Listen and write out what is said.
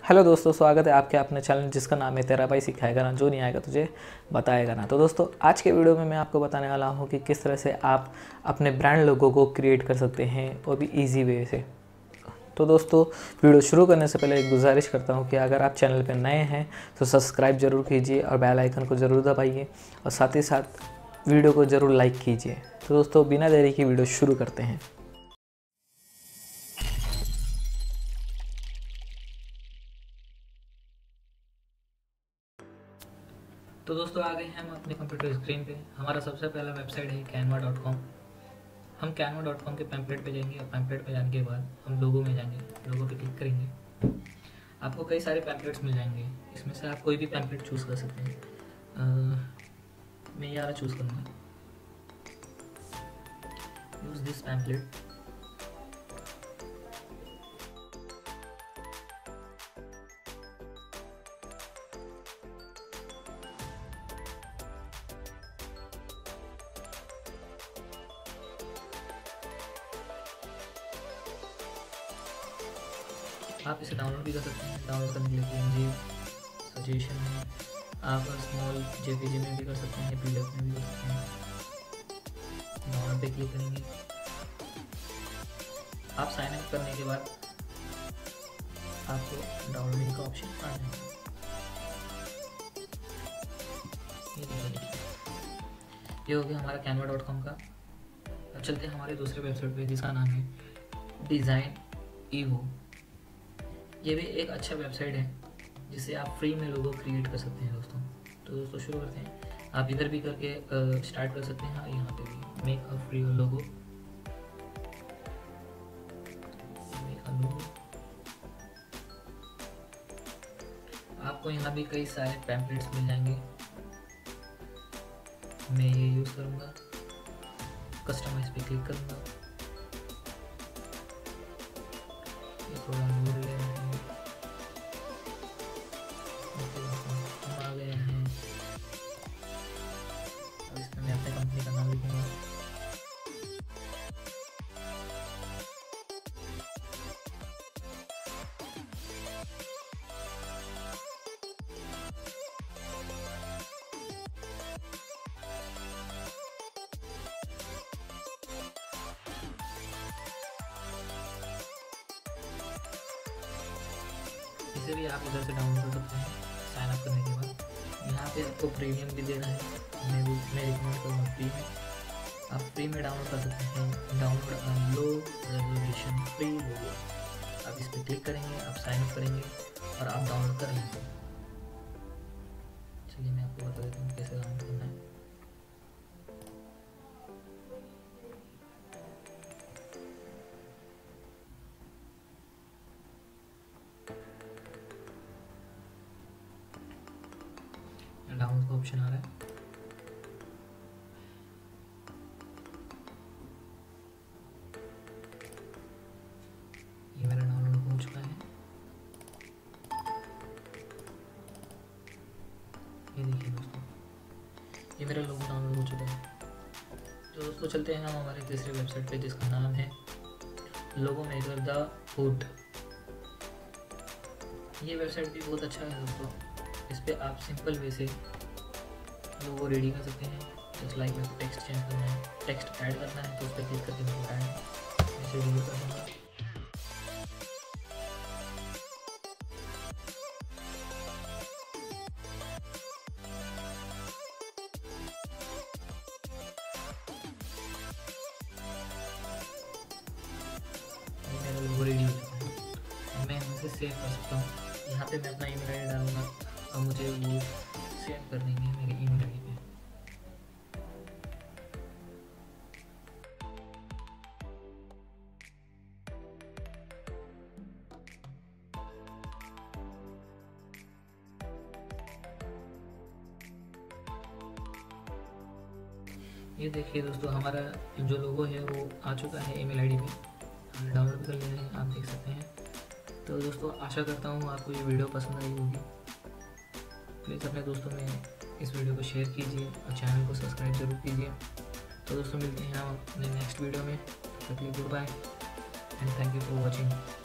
Hello दोस्तों, स्वागत है आपके अपने चैनल जिसका नाम है तेरा भाई सिखाएगा ना, जो नहीं आएगा तुझे बताएगा ना। तो दोस्तों, आज के वीडियो में मैं आपको बताने वाला हूँ कि किस तरह से आप अपने ब्रांड लोगो को क्रिएट कर सकते हैं, वो भी इजी वे से। तो दोस्तों, वीडियो शुरू करने से पहले एक गुजारिश करता हूँ कि अगर आप चैनल पर नए हैं तो सब्सक्राइब ज़रूर कीजिए और बेल आइकन को ज़रूर दबाइए और साथ ही साथ वीडियो को ज़रूर लाइक कीजिए। तो दोस्तों, बिना देरी की वीडियो शुरू करते हैं। तो दोस्तों, आ गए हैं हम अपने कंप्यूटर स्क्रीन पे। हमारा सबसे पहला वेबसाइट है canva.com। हम canva.com के पैम्पलेट पे जाएंगे और पैम्पलेट पे जाने के बाद हम लोगो में जाएंगे, लोगो पे क्लिक करेंगे। आपको कई सारे पैम्पलेट्स मिल जाएंगे, इसमें से आप कोई भी पैम्पलेट चूज़ कर सकते हैं। मैं ये वाला चूज़ करूँगा, यूज़ दिस पैम्पलेट। आप इसे डाउनलोड भी कर सकते हैं। डाउनलोड करने के लिए PNG सजेशन है, आप स्मॉल JPG में भी कर सकते हैं, PDF में भी कर सकते हैं। डाउनलोड पे क्लिक करेंगे। आप साइन अप करने के बाद आपको डाउनलोडिंग का ऑप्शन आ जाएगा। ये हो गया हमारा canva.com का। अब चलते हैं हमारे दूसरे वेबसाइट पे जिसका नाम है डिज़ाइन ईवो। ये भी एक अच्छा वेबसाइट है जिससे आप फ्री में लोगो क्रिएट कर सकते हैं दोस्तों। तो दोस्तों, शुरू करते हैं। आप इधर भी करके स्टार्ट कर सकते हैं, यहाँ पे भी मेक अ फ्री लोगो। आपको यहाँ भी कई सारे पैम्पलेट्स मिल जाएंगे। मैं ये यूज़ करूँगा, कस्टमाइज पे क्लिक करूँगा। ये थोड़ा लोड ले रहा है। हम आ गए हैं। अब इसमें मैं अपने कंपनी का नाम लिखूंगा। इसे भी आप इधर से डाउनलोड कर सकते हैं साइन अप करने के बाद। यहाँ पे आपको प्रीमियम भी देना है, मैं रिकमेंड करूँगा फ्री में। आप फ्री में डाउनलोड कर सकते हैं। Download low resolution free logo. आप इस पर क्लिक करेंगे, आप साइन अप करेंगे और आप डाउनलोड कर लेंगे। चलिए मैं आपको बता देता हूँ कैसे डाउनलोड करना है। डाउनलोड का ऑप्शन आ रहा है। ये मेरा डाउनलोड हो चुका है। ये देखिए दोस्तों, ये मेरा लोगो डाउनलोड हो चुका है। तो दोस्तों, चलते हैं हम हमारे तीसरे वेबसाइट पे जिसका नाम है लोगो मेकर द हुड। ये वेबसाइट भी बहुत अच्छा है दोस्तों। इस पर आप सिंपल वे से लोगो रेडी कर सकते हैं। जस्ट लाइक मेरे को टेक्स्ट चेंज करना है, टेक्स्ट ऐड करना है, तो उस पर क्लिक करके मेरे को ऐड ऐसे डिलीट कर दूँगा। मेरा लोगो रेडी हो चुका है। मैं यहाँ से सेव कर सकता हूँ। यहाँ पे मैं अपना ईमेल आईडी डालूंगा और मुझे वो सेव कर देंगे मेरे ईमेल आईडी पे। ये देखिए दोस्तों, हमारा जो लोगो है वो आ चुका है ईमेल आईडी पे। हमने डाउनलोड कर लिया है, आप देख सकते हैं। तो दोस्तों, आशा करता हूँ आपको ये वीडियो पसंद आई होगी। प्लीज़ अपने दोस्तों में इस वीडियो को शेयर कीजिए और चैनल को सब्सक्राइब जरूर कीजिए। तो दोस्तों, मिलते हैं हम अपने नेक्स्ट वीडियो में। तब तक के लिए goodbye and thank you for watching.